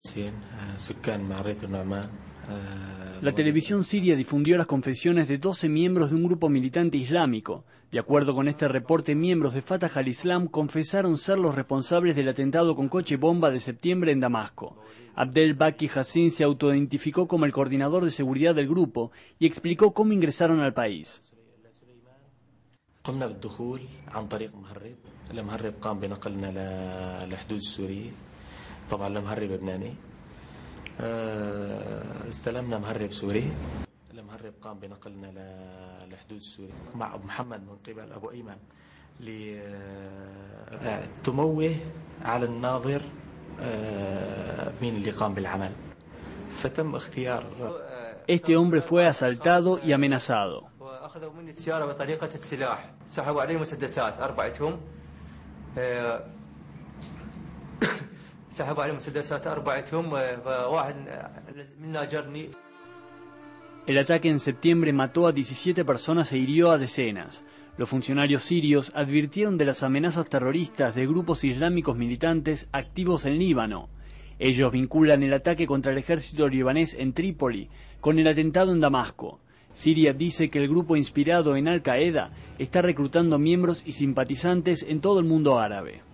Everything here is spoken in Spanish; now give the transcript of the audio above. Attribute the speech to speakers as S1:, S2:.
S1: La televisión siria difundió las confesiones de 12 miembros de un grupo militante islámico. De acuerdo con este reporte, miembros de Fatah al-Islam confesaron ser los responsables del atentado con coche bomba de septiembre en Damasco. Abdel Baki Hassin se autoidentificó como el coordinador de seguridad del grupo y explicó cómo ingresaron al país.
S2: استلمنا مهرب سوري. المهرب قام بنقلنا للحدود السورية مع محمد من قبل أبو أيمن لتموه على الناظر مين اللي قام بالعمل. فتم اختيار.
S1: Este hombre fue asaltado y amenazado.
S3: أخذوا مني السيارة بطريقة السلاح، سحبوا علي مسدسات أربعتهم.
S1: El ataque en septiembre mató a 17 personas e hirió a decenas. Los funcionarios sirios advirtieron de las amenazas terroristas de grupos islámicos militantes activos en Líbano. Ellos vinculan el ataque contra el ejército libanés en Trípoli con el atentado en Damasco. Siria dice que el grupo inspirado en Al-Qaeda está reclutando miembros y simpatizantes en todo el mundo árabe.